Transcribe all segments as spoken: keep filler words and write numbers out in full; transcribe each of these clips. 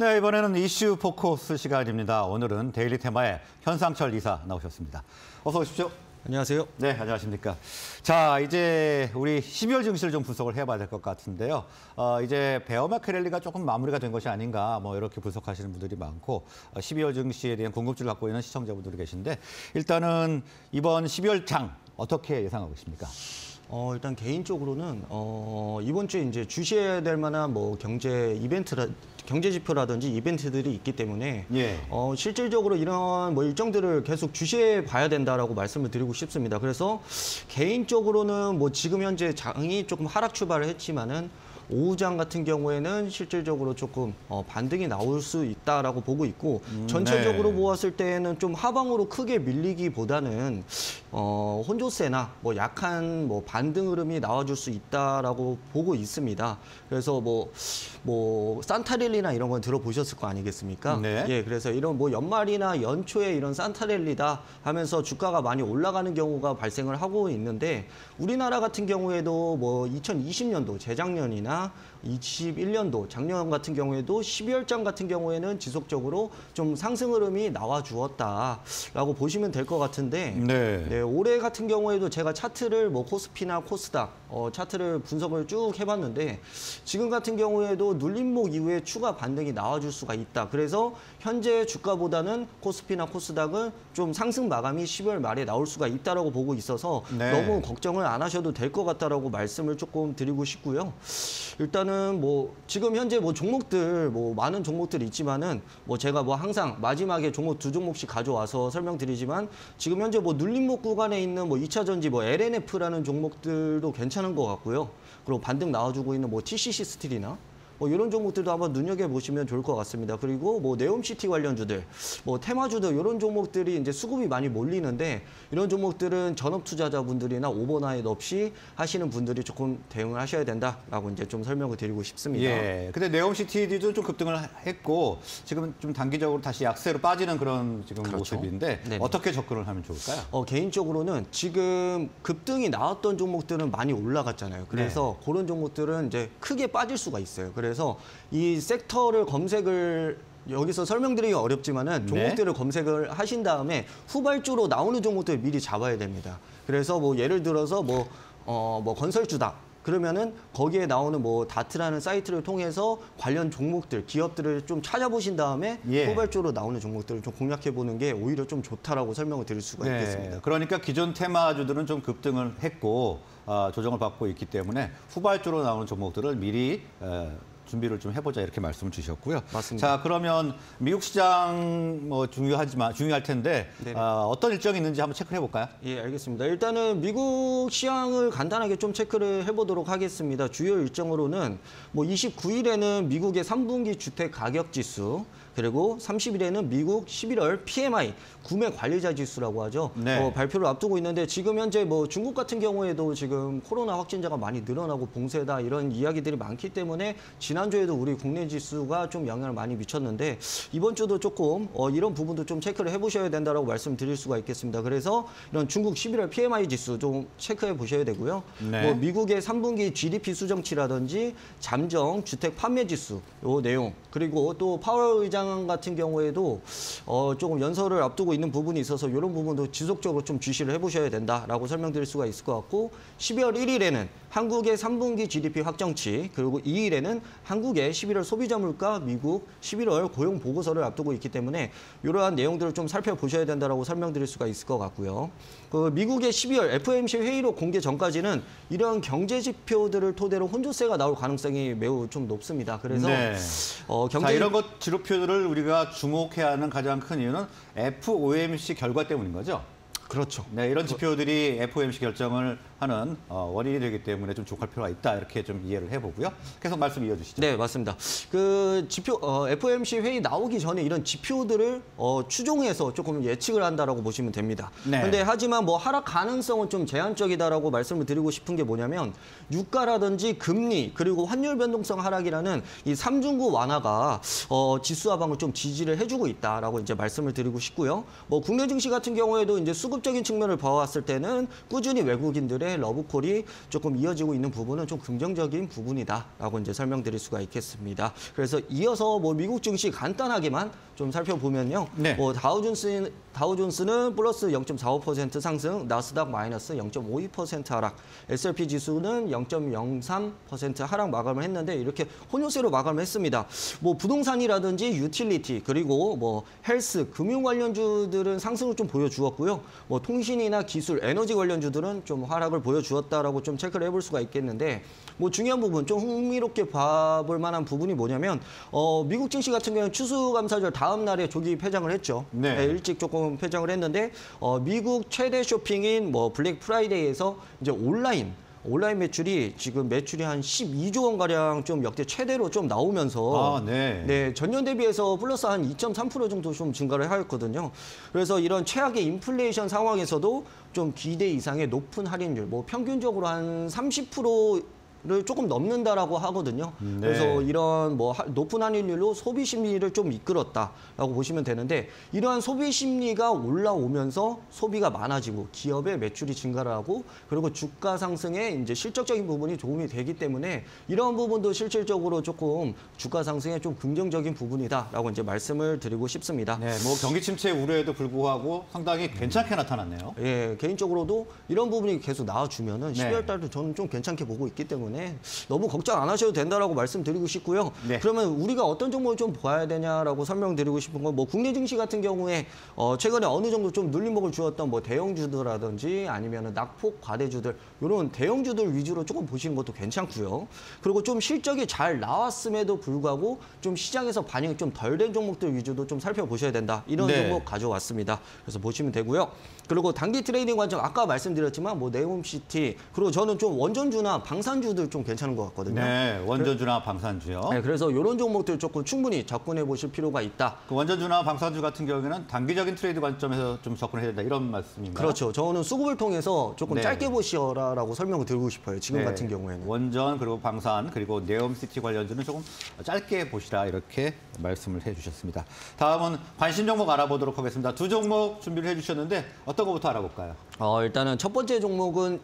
네, 이번에는 이슈 포커스 시간입니다. 오늘은 데일리 테마의 현상철 이사 나오셨습니다. 어서 오십시오. 안녕하세요. 네, 안녕하십니까. 자, 이제 우리 십이월 증시를 좀 분석을 해봐야 될 것 같은데요. 어, 이제 베어마켓 랠리가 조금 마무리가 된 것이 아닌가, 뭐 이렇게 분석하시는 분들이 많고, 어, 십이월 증시에 대한 궁금증을 갖고 있는 시청자분들이 계신데, 일단은 이번 십이월 장 어떻게 예상하고 있습니까? 어, 일단 개인적으로는 어, 이번 주에 이제 주시해야 될 만한 뭐 경제 이벤트라 경제 지표라든지 이벤트들이 있기 때문에 예. 어, 실질적으로 이런 뭐 일정들을 계속 주시해 봐야 된다라고 말씀을 드리고 싶습니다. 그래서 개인적으로는 뭐 지금 현재 장이 조금 하락 출발을 했지만은 오후장 같은 경우에는 실질적으로 조금 어, 반등이 나올 수 있다라고 보고 있고 음, 전체적으로 네. 보았을 때는 좀 하방으로 크게 밀리기보다는 어, 혼조세나 뭐 약한 뭐 반등 흐름이 나와줄 수 있다라고 보고 있습니다. 그래서 뭐 뭐 산타랠리나 이런 건 들어보셨을 거 아니겠습니까? 네. 예, 그래서 이런 뭐 연말이나 연초에 이런 산타랠리다 하면서 주가가 많이 올라가는 경우가 발생을 하고 있는데 우리나라 같은 경우에도 뭐 이천이십 년도 재작년이나 이십일 년도 작년 같은 경우에도 십이월 장 같은 경우에는 지속적으로 좀 상승 흐름이 나와 주었다라고 보시면 될 것 같은데 네. 네, 올해 같은 경우에도 제가 차트를 뭐 코스피나 코스닥 어, 차트를 분석을 쭉 해봤는데 지금 같은 경우에도 눌림목 이후에 추가 반등이 나와줄 수가 있다. 그래서 현재 주가보다는 코스피나 코스닥은 좀 상승 마감이 십이월 말에 나올 수가 있다라고 보고 있어서 네. 너무 걱정을 안 하셔도 될 것 같다라고 말씀을 조금 드리고 싶고요. 일단은 뭐 지금 현재 뭐 종목들 뭐 많은 종목들이 있지만은 뭐 제가 뭐 항상 마지막에 종목 두 종목씩 가져와서 설명드리지만 지금 현재 뭐 눌림목 구간에 있는 뭐 이 차 전지 뭐 엘엔에프라는 종목들도 괜찮은 것 같고요. 그리고 반등 나와주고 있는 뭐 티씨씨 스틸이나 뭐 이런 종목들도 한번 눈여겨보시면 좋을 것 같습니다. 그리고 뭐 네옴시티 관련주들, 뭐 테마주들 이런 종목들이 이제 수급이 많이 몰리는데 이런 종목들은 전업 투자자분들이나 오버나잇 없이 하시는 분들이 조금 대응을 하셔야 된다라고 이제 좀 설명을 드리고 싶습니다. 예. 근데 네옴시티도 좀 급등을 했고 지금 좀 단기적으로 다시 약세로 빠지는 그런 지금 그렇죠. 모습인데 네네. 어떻게 접근을 하면 좋을까요? 어, 개인적으로는 지금 급등이 나왔던 종목들은 많이 올라갔잖아요. 그래서 네. 그런 종목들은 이제 크게 빠질 수가 있어요. 그래서 이 섹터를 검색을 여기서 설명드리기 어렵지만은 종목들을 네. 검색을 하신 다음에 후발주로 나오는 종목들을 미리 잡아야 됩니다. 그래서 뭐 예를 들어서 뭐, 어, 뭐 건설주다. 그러면은 거기에 나오는 뭐 다트라는 사이트를 통해서 관련 종목들, 기업들을 좀 찾아보신 다음에 예. 후발주로 나오는 종목들을 좀 공략해 보는 게 오히려 좀 좋다라고 설명을 드릴 수가 네. 있겠습니다. 그러니까 기존 테마주들은 좀 급등을 했고 어, 조정을 받고 있기 때문에 후발주로 나오는 종목들을 미리 에, 준비를 좀 해보자 이렇게 말씀을 주셨고요. 맞습니다. 자, 그러면 미국 시장 뭐 중요하지만 중요할 텐데 어, 어떤 일정이 있는지 한번 체크해 볼까요? 예, 알겠습니다. 일단은 미국 시황을 간단하게 좀 체크를 해보도록 하겠습니다. 주요 일정으로는 뭐 이십구 일에는 미국의 삼 분기 주택 가격 지수, 그리고 삼십 일에는 미국 십일월 피엠아이 구매 관리자 지수라고 하죠. 네. 어, 발표를 앞두고 있는데 지금 현재 뭐 중국 같은 경우에도 지금 코로나 확진자가 많이 늘어나고 봉쇄다 이런 이야기들이 많기 때문에 지난주에도 우리 국내 지수가 좀 영향을 많이 미쳤는데 이번 주도 조금 어, 이런 부분도 좀 체크를 해보셔야 된다라고 말씀드릴 수가 있겠습니다. 그래서 이런 중국 십일월 피엠아이 지수 좀 체크해 보셔야 되고요. 네. 뭐 미국의 삼 분기 지디피 수정치라든지 잠정 주택 판매 지수 요 내용 그리고 또 파월 의장 같은 경우에도 어, 조금 연설을 앞두고 있는 부분이 있어서 이런 부분도 지속적으로 좀 주시를 해보셔야 된다라고 설명드릴 수가 있을 것 같고 십이월 일일에는 한국의 삼 분기 지디피 확정치 그리고 이 일에는 한국의 십일월 소비자 물가 미국 십일월 고용 보고서를 앞두고 있기 때문에 이러한 내용들을 좀 살펴보셔야 된다라고 설명드릴 수가 있을 것 같고요. 그 미국의 십이월 에프오엠씨 회의록 공개 전까지는 이러한 경제 지표들을 토대로 혼조세가 나올 가능성이 매우 좀 높습니다. 그래서 네. 어, 경제 자, 이런 것 지표들을 우리가 주목해야 하는 가장 큰 이유는 에프오엠씨 결과 때문인 거죠. 그렇죠. 네, 이런 지표들이 에프오엠씨 결정을 하는 어, 원인이 되기 때문에 좀 주목할 필요가 있다 이렇게 좀 이해를 해보고요. 계속 말씀 이어주시죠. 네, 맞습니다. 그 지표 어, 에프오엠씨 회의 나오기 전에 이런 지표들을 어, 추종해서 조금 예측을 한다라고 보시면 됩니다. 네. 그런데 하지만 뭐 하락 가능성은 좀 제한적이다라고 말씀을 드리고 싶은 게 뭐냐면 유가라든지 금리 그리고 환율 변동성 하락이라는 이 삼중구 완화가 어, 지수 하방을 좀 지지를 해주고 있다라고 이제 말씀을 드리고 싶고요. 뭐 국내 증시 같은 경우에도 이제 수급적인 측면을 봐왔을 때는 꾸준히 외국인들의 때문에 러브콜이 조금 이어지고 있는 부분은 좀 긍정적인 부분이다라고 이제 설명드릴 수가 있겠습니다. 그래서 이어서 뭐 미국 증시 간단하게만 좀 살펴보면요. 네. 뭐 다우존스 다우존스는 플러스 영 점 사오 퍼센트 상승, 나스닥 마이너스 영 점 오이 퍼센트 하락, 에스앤피 지수는 영 점 영삼 퍼센트 하락 마감을 했는데 이렇게 혼요세로 마감을 했습니다. 뭐 부동산이라든지 유틸리티 그리고 뭐 헬스, 금융 관련주들은 상승을 좀 보여주었고요. 뭐 통신이나 기술, 에너지 관련주들은 좀 하락을 보여주었다라고 좀 체크를 해볼 수가 있겠는데 뭐 중요한 부분, 좀 흥미롭게 봐볼 만한 부분이 뭐냐면 어, 미국 증시 같은 경우는 추수감사절 다음 날에 조기 폐장을 했죠. 네. 네, 일찍 조금 폐장을 했는데 어, 미국 최대 쇼핑인 뭐 블랙 프라이데이에서 이제 온라인 온라인 매출이 지금 매출이 한 십이조 원 가량 좀 역대 최대로 좀 나오면서 아, 네. 네, 전년 대비해서 플러스 한 이 점 삼 퍼센트 정도 좀 증가를 하였거든요. 그래서 이런 최악의 인플레이션 상황에서도 좀 기대 이상의 높은 할인율, 뭐 평균적으로 한 삼십 퍼센트 를 조금 넘는다라고 하거든요. 네. 그래서 이런 뭐 하- 높은 할인율로 소비 심리를 좀 이끌었다라고 보시면 되는데 이러한 소비 심리가 올라오면서 소비가 많아지고 기업의 매출이 증가를 하고 그리고 주가 상승에 이제 실적적인 부분이 도움이 되기 때문에 이런 부분도 실질적으로 조금 주가 상승에 좀 긍정적인 부분이다라고 이제 말씀을 드리고 싶습니다. 네, 뭐 경기 침체 우려에도 불구하고 상당히 괜찮게 나타났네요. 예, 개인적으로도 이런 부분이 계속 나와주면은 네. 십이월 달도 저는 좀 괜찮게 보고 있기 때문에 너무 걱정 안 하셔도 된다라고 말씀드리고 싶고요. 네. 그러면 우리가 어떤 종목을 좀 봐야 되냐라고 설명드리고 싶은 건 뭐 국내 증시 같은 경우에 어 최근에 어느 정도 좀 눌림목을 주었던 뭐 대형주들이라든지 아니면은 낙폭 과대주들 이런 대형주들 위주로 조금 보시는 것도 괜찮고요. 그리고 좀 실적이 잘 나왔음에도 불구하고 좀 시장에서 반영이 좀 덜 된 종목들 위주도 좀 살펴보셔야 된다. 이런 네. 종목 가져왔습니다. 그래서 보시면 되고요. 그리고 단기 트레이딩 관점 아까 말씀드렸지만 뭐 네옴시티 그리고 저는 좀 원전주나 방산주들 좀 괜찮은 것 같거든요. 네, 원전주나 방산주요. 네, 그래서 이런 종목들 조금 충분히 접근해 보실 필요가 있다. 그 원전주나 방산주 같은 경우에는 단기적인 트레이드 관점에서 좀 접근해야 된다 이런 말씀인가요? 그렇죠. 저는 수급을 통해서 조금 네. 짧게 보시라라고 설명을 드리고 싶어요. 지금 네, 같은 경우에는. 원전 그리고 방산 그리고 네옴시티 관련주는 조금 짧게 보시라 이렇게 말씀을 해주셨습니다. 다음은 관심 종목 알아보도록 하겠습니다. 두 종목 준비를 해주셨는데 어떤 것부터 알아볼까요? 어, 일단은 첫 번째 종목은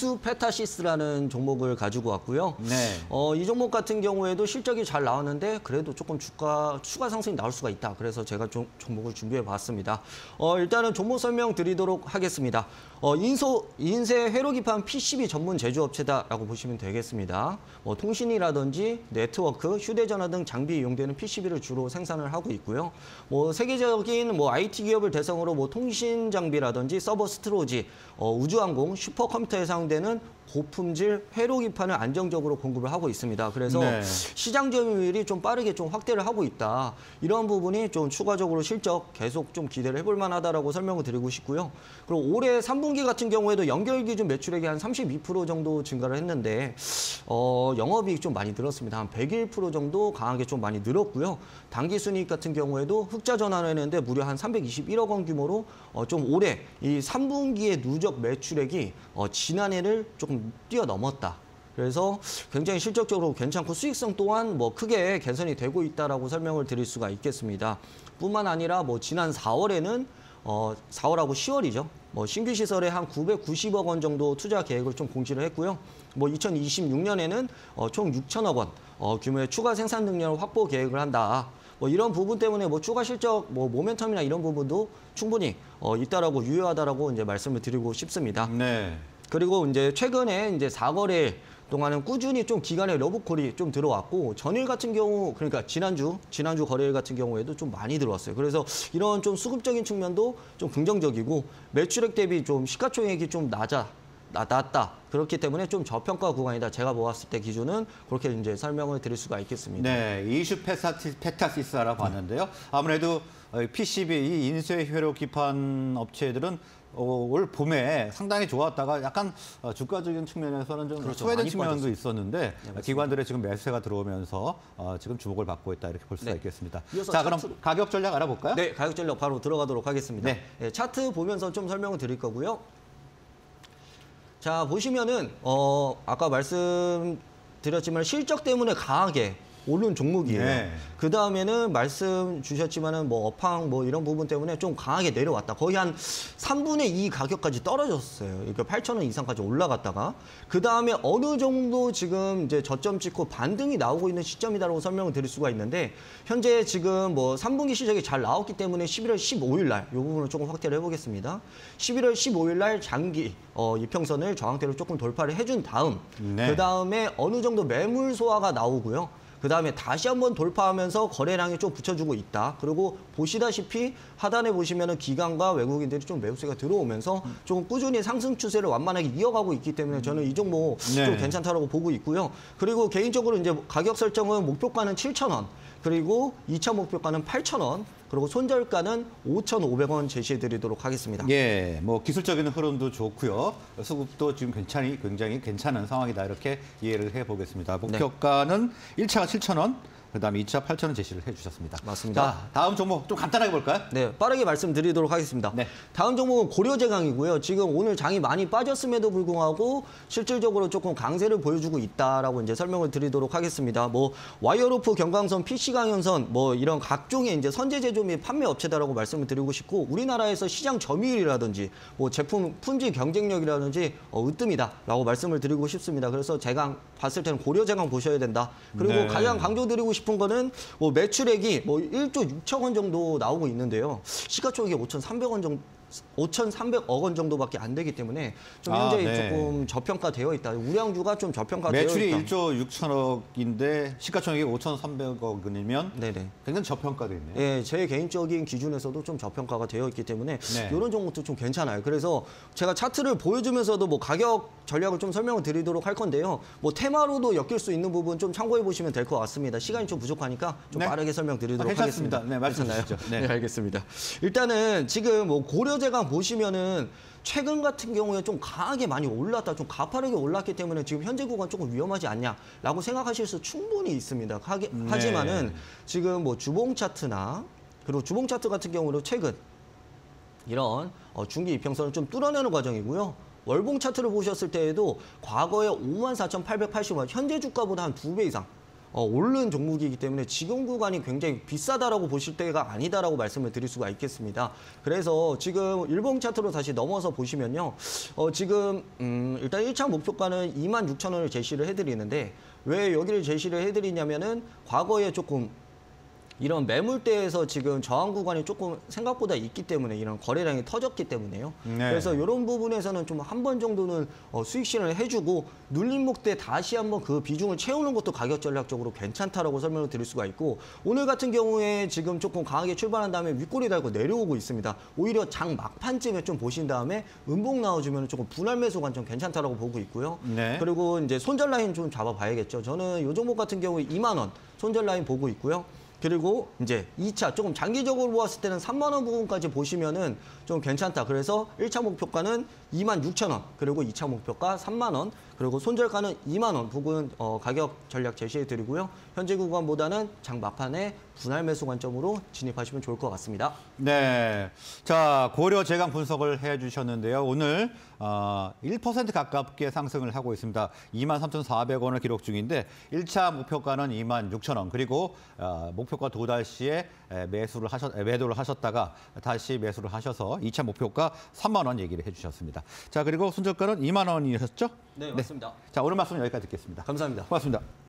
이수페타시스라는 종목을 가지고 왔고요. 네. 어, 이 종목 같은 경우에도 실적이 잘 나왔는데 그래도 조금 주가 추가 상승이 나올 수가 있다. 그래서 제가 종, 종목을 준비해 봤습니다. 어, 일단은 종목 설명 드리도록 하겠습니다. 어, 인소, 인쇄 회로기판 피씨비 전문 제조업체다라고 보시면 되겠습니다. 뭐 통신이라든지 네트워크, 휴대전화 등 장비에 이용되는 피씨비를 주로 생산을 하고 있고요. 뭐 세계적인 뭐 아이티 기업을 대상으로 뭐 통신 장비라든지 서버 스토리지, 어, 우주항공, 슈퍼컴퓨터에 사용되는 고품질 회로기판을 안정적으로 공급을 하고 있습니다. 그래서 네. 시장 점유율이 좀 빠르게 좀 확대를 하고 있다. 이런 부분이 좀 추가적으로 실적 계속 좀 기대를 해볼 만하다라고 설명을 드리고 싶고요. 그리고 올해 삼 분기 같은 경우에도 연결 기준 매출액이 한 삼십이 퍼센트 정도 증가를 했는데 어, 영업이익 좀 많이 늘었습니다. 한 백일 퍼센트 정도 강하게 좀 많이 늘었고요. 단기 순이익 같은 경우에도 흑자 전환을 했는데 무려 한 삼백이십일억 원 규모로 어, 좀 올해 이 삼 분기의 누적 매출액이 어, 지난해를 조금 뛰어넘었다. 그래서 굉장히 실적적으로 괜찮고 수익성 또한 뭐 크게 개선이 되고 있다라고 설명을 드릴 수가 있겠습니다. 뿐만 아니라 뭐 지난 사월에는 어 사월하고 시월이죠. 뭐 신규 시설에 한 구백구십억 원 정도 투자 계획을 좀 공시를 했고요. 뭐 이천이십육 년에는 어, 총 육천억 원 어, 규모의 추가 생산 능력을 확보 계획을 한다. 뭐 이런 부분 때문에 뭐 추가 실적, 뭐 모멘텀이나 이런 부분도 충분히 어, 있다라고 유효하다라고 이제 말씀을 드리고 싶습니다. 네. 그리고 이제 최근에 이제 사거래 동안은 꾸준히 좀 기간의 러브콜이 좀 들어왔고 전일 같은 경우 그러니까 지난주 지난주 거래일 같은 경우에도 좀 많이 들어왔어요. 그래서 이런 좀 수급적인 측면도 좀 긍정적이고 매출액 대비 좀 시가총액이 좀 낮아 나- 낮다. 그렇기 때문에 좀 저평가 구간이다. 제가 보았을 때 기준은 그렇게 이제 설명을 드릴 수가 있겠습니다. 네, 이슈 페타시, 페타시스라고 하는데요. 아무래도 피씨비, 이 인쇄 회로 기판 업체들은 어, 올 봄에 상당히 좋았다가 약간 어, 주가적인 측면에서는 좀 그렇죠. 소외된 많이 측면도 빠졌어요. 있었는데 맞습니다. 기관들의 지금 매수세가 들어오면서 어, 지금 주목을 받고 있다 이렇게 볼 수가 네. 있겠습니다. 이어서 자, 그럼 차트로. 가격 전략 알아볼까요? 네, 가격 전략 바로 들어가도록 하겠습니다. 네. 네, 차트 보면서 좀 설명을 드릴 거고요. 자, 보시면은 어, 아까 말씀드렸지만 실적 때문에 강하게 오른 종목이에요. 네. 그 다음에는 말씀 주셨지만은 뭐 업황 뭐 이런 부분 때문에 좀 강하게 내려왔다. 거의 한 삼분의 이 가격까지 떨어졌어요. 그러니까 팔천 원 이상까지 올라갔다가 그 다음에 어느 정도 지금 이제 저점 찍고 반등이 나오고 있는 시점이다라고 설명을 드릴 수가 있는데 현재 지금 뭐 삼 분기 실적이 잘 나왔기 때문에 십일월 십오일 날 이 부분을 조금 확대를 해보겠습니다. 십일월 십오일 날 장기 어, 이평선을 저항대로 조금 돌파를 해준 다음 네. 그 다음에 어느 정도 매물 소화가 나오고요. 그 다음에 다시 한번 돌파하면서 거래량이 좀 붙여주고 있다. 그리고 보시다시피 하단에 보시면은 기관과 외국인들이 좀 매수세가 들어오면서 조금 꾸준히 상승 추세를 완만하게 이어가고 있기 때문에 저는 이 종목 네. 좀 괜찮다라고 보고 있고요. 그리고 개인적으로 이제 가격 설정은 목표가는 칠천 원, 그리고 이 차 목표가는 팔천 원, 그리고 손절가는 오천오백 원 제시해 드리도록 하겠습니다. 예, 뭐 기술적인 흐름도 좋고요. 수급도 지금 괜찮이 굉장히 괜찮은 상황이다. 이렇게 이해를 해 보겠습니다. 목표가는 일 차가 칠천 원, 그다음에 이 차 팔천 원 제시를 해 주셨습니다. 맞습니다. 자, 다음 종목 좀 간단하게 볼까요? 네, 빠르게 말씀드리도록 하겠습니다. 네. 다음 종목은 고려제강이고요. 지금 오늘 장이 많이 빠졌음에도 불구하고 실질적으로 조금 강세를 보여주고 있다라고 이제 설명을 드리도록 하겠습니다. 뭐 와이어로프, 경강선, 피씨강연선 뭐 이런 각종의 이제 선제 제조 및 판매 업체다라고 말씀을 드리고 싶고 우리나라에서 시장 점유율이라든지 뭐 제품 품질 경쟁력이라든지 어, 으뜸이다라고 말씀을 드리고 싶습니다. 그래서 제강 봤을 때는 고려제강 보셔야 된다. 그리고 네. 가장 강조드리고 싶은 거는 뭐 매출액이 뭐 일조 육천 원 정도 나오고 있는데요. 시가총액이 오천삼백 원 정도 오천삼백억 원 정도밖에 안 되기 때문에 좀 아, 현재 네. 조금 저평가되어 있다. 우량주가 좀 저평가되어 매출이 있다. 일조 육천억인데 시가총액이 오천삼백억 원이면 네네. 굉장히 저평가돼 있네요. 예, 제 개인적인 기준에서도 좀 저평가가 되어 있기 때문에 네. 이런 종목도 좀 괜찮아요. 그래서 제가 차트를 보여주면서도 뭐 가격 전략을 좀 설명을 드리도록 할 건데요. 뭐 테마로도 엮일 수 있는 부분 좀 참고해 보시면 될 것 같습니다. 시간이 좀 부족하니까 좀 네. 빠르게 설명드리도록 아, 괜찮습니다. 하겠습니다. 네, 말씀 괜찮나요? 주시죠. 네. 네, 알겠습니다. 일단은 지금 뭐 고려제강 보시면은 최근 같은 경우에 좀 강하게 많이 올랐다, 좀 가파르게 올랐기 때문에 지금 현재 구간 조금 위험하지 않냐라고 생각하실 수 충분히 있습니다. 하기, 네. 하지만은 지금 뭐 주봉 차트나 그리고 주봉 차트 같은 경우로 최근 이런 어, 중기 이평선을 좀 뚫어내는 과정이고요. 월봉 차트를 보셨을 때에도 과거에 오만 사천팔백팔십 원, 현재 주가보다 한 두 배 이상 어, 오른 종목이기 때문에 지금 구간이 굉장히 비싸다라고 보실 때가 아니다라고 말씀을 드릴 수가 있겠습니다. 그래서 지금 일봉 차트로 다시 넘어서 보시면요. 어, 지금 음, 일단 일 차 목표가는 이만 육천 원을 제시를 해드리는데 왜 여기를 제시를 해드리냐면은 과거에 조금 이런 매물대에서 지금 저항 구간이 조금 생각보다 있기 때문에 이런 거래량이 터졌기 때문에요. 네. 그래서 이런 부분에서는 좀 한 번 정도는 어, 수익 실현을 해주고 눌림목 때 다시 한번 그 비중을 채우는 것도 가격 전략적으로 괜찮다라고 설명을 드릴 수가 있고 오늘 같은 경우에 지금 조금 강하게 출발한 다음에 윗꼬리 달고 내려오고 있습니다. 오히려 장 막판쯤에 좀 보신 다음에 음봉 나와주면 조금 분할 매수 관점 괜찮다라고 보고 있고요. 네. 그리고 이제 손절 라인 좀 잡아봐야겠죠. 저는 이 종목 같은 경우에 이만 원 손절 라인 보고 있고요. 그리고 이제 이 차 조금 장기적으로 보았을 때는 삼만 원 부분까지 보시면은 좀 괜찮다. 그래서 일 차 목표가는 이만 육천 원, 그리고 이 차 목표가 삼만 원, 그리고 손절가는 이만 원 부분 어, 가격 전략 제시해 드리고요. 현재 구간보다는 장 막판에 분할 매수 관점으로 진입하시면 좋을 것 같습니다. 네. 자, 고려 제강 분석을 해 주셨는데요. 오늘 어, 일 퍼센트 가깝게 상승을 하고 있습니다. 이만 삼천사백 원을 기록 중인데 일 차 목표가는 이만 육천 원. 그리고 어, 목표가 도달 시에 매수를 하셨 매도를 하셨다가 다시 매수를 하셔서 이 차 목표가 삼만 원 얘기를 해 주셨습니다. 자, 그리고 손절가는 이만 원이셨죠? 네, 맞습니다. 자, 오늘 말씀 여기까지 듣겠습니다. 감사합니다. 고맙습니다.